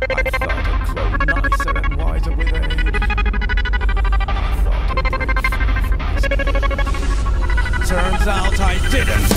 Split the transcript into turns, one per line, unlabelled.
I thought I'd grow nicer and wiser with age. I thought I'd break free from this cage. Turns out I didn't.